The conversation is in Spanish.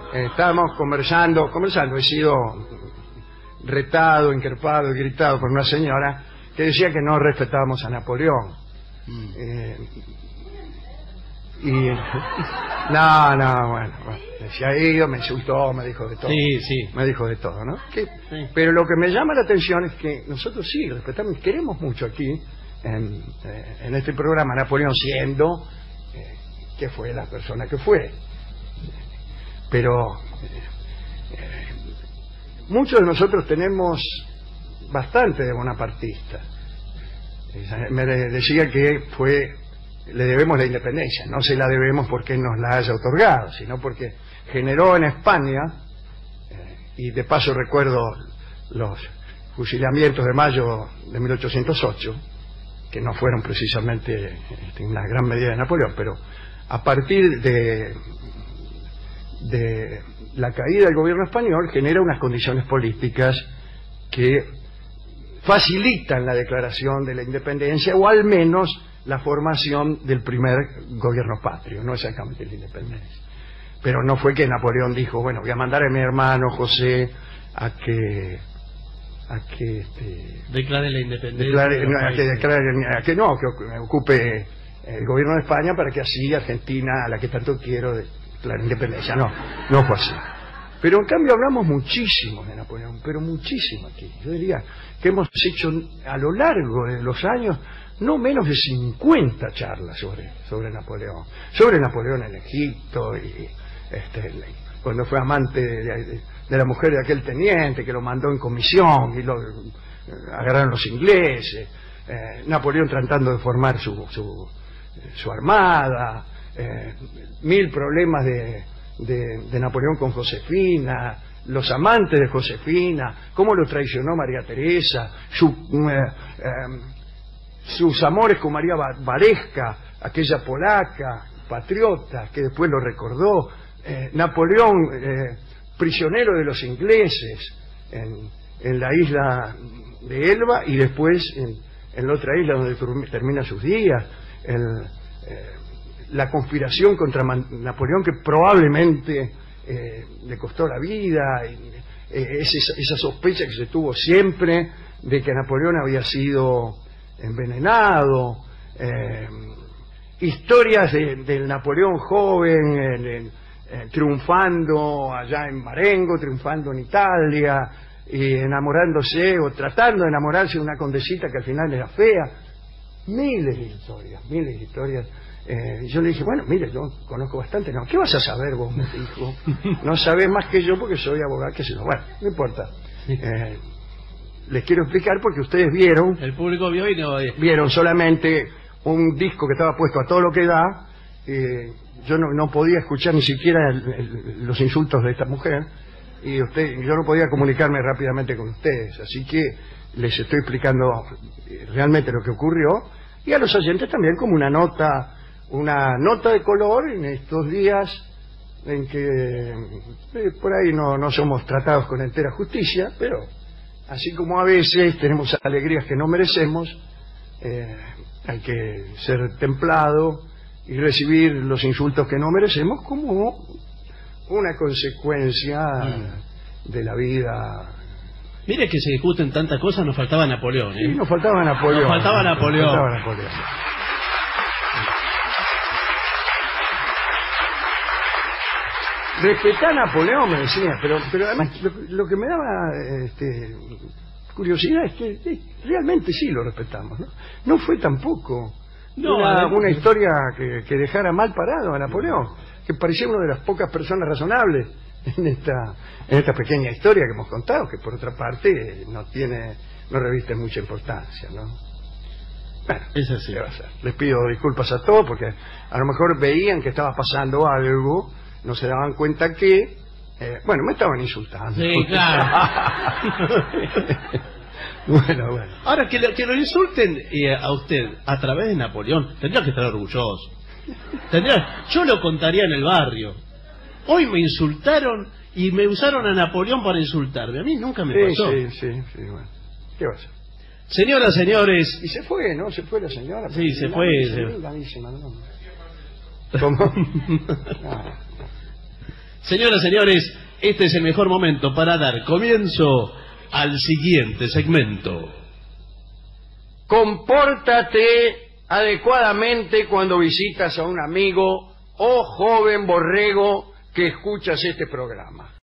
estábamos conversando, he sido retado, increpado y gritado por una señora que decía que no respetábamos a Napoleón. Bueno, se ha ido, me insultó, me dijo de todo. Sí. Me dijo de todo, ¿no? Sí. Pero lo que me llama la atención es que nosotros sí respetamos y queremos mucho aquí, en este programa, Napoleón, siendo que fue la persona que fue. Pero muchos de nosotros tenemos bastante de bonapartista. Me decía que le debemos la independencia, no se la debemos porque nos la haya otorgado, sino porque generó en España, y de paso recuerdo los fusilamientos de mayo de 1808, que no fueron precisamente en una gran medida de Napoleón, pero a partir de la caída del gobierno español genera unas condiciones políticas que facilitan la declaración de la independencia, o al menos la formación del primer gobierno patrio, no exactamente la independencia. Pero no fue que Napoleón dijo, bueno, voy a mandar a mi hermano José a que declare la independencia, que ocupe el gobierno de España para que así Argentina, a la que tanto quiero, declare independencia. No fue así. Pero en cambio hablamos muchísimo de Napoleón, pero muchísimo aquí. Yo diría que hemos hecho a lo largo de los años no menos de 50 charlas sobre Napoleón. Sobre Napoleón en Egipto, y cuando fue amante de la mujer de aquel teniente que lo mandó en comisión y lo agarraron los ingleses. Napoleón tratando de formar su armada, 1000 problemas de Napoleón con Josefina, los amantes de Josefina, cómo lo traicionó María Teresa, sus amores con María Varesca, aquella polaca, patriota, que después lo recordó, Napoleón, prisionero de los ingleses en la isla de Elba, y después en la otra isla donde termina sus días, la conspiración contra Napoleón que probablemente le costó la vida, esa sospecha que se tuvo siempre de que Napoleón había sido envenenado, historias del Napoleón joven triunfando allá en Marengo, triunfando en Italia, y enamorándose o tratando de enamorarse de una condesita que al final era fea. Miles de historias. Yo le dije, bueno, mire, yo conozco bastante. No, ¿qué vas a saber vos? Me dijo. No sabés más que yo porque soy abogado, qué sé yo. Bueno, no importa. Les quiero explicar porque ustedes vieron... El público vio y no... Vieron solamente un disco que estaba puesto a todo lo que da. Yo no podía escuchar ni siquiera los insultos de esta mujer. Y yo no podía comunicarme rápidamente con ustedes. Así que les estoy explicando realmente lo que ocurrió. Y a los oyentes también como una nota de color en estos días en que por ahí no somos tratados con entera justicia, pero así como a veces tenemos alegrías que no merecemos, hay que ser templado y recibir los insultos que no merecemos como una consecuencia de la vida. Mire que se discuten tantas cosas, nos faltaba Napoleón, ¿eh? Sí, nos faltaba Napoleón. Nos faltaba Napoleón. Respetá a Napoleón, me decía, pero además lo que me daba curiosidad es que realmente sí lo respetamos, ¿no? No fue tampoco una historia que dejara mal parado a Napoleón, que parecía una de las pocas personas razonables en esta pequeña historia que hemos contado, que por otra parte no reviste mucha importancia, ¿no? Bueno, es así. ¿qué va a hacer? Les pido disculpas a todos porque a lo mejor veían que estaba pasando algo, no se daban cuenta que me estaban insultando. Sí, claro. Bueno. Ahora, que lo insulten a usted a través de Napoleón, tendría que estar orgulloso. Yo lo contaría en el barrio. Hoy me insultaron y me usaron a Napoleón para insultarme. A mí nunca me pasó. Sí, bueno. ¿Qué va a hacer? Señoras, señores... Y se fue, ¿no? Se fue la señora. Sí, se fue. ¿Cómo? Señoras, señores, este es el mejor momento para dar comienzo al siguiente segmento. Compórtate adecuadamente cuando visitas a un amigo o joven borrego que escuchas este programa.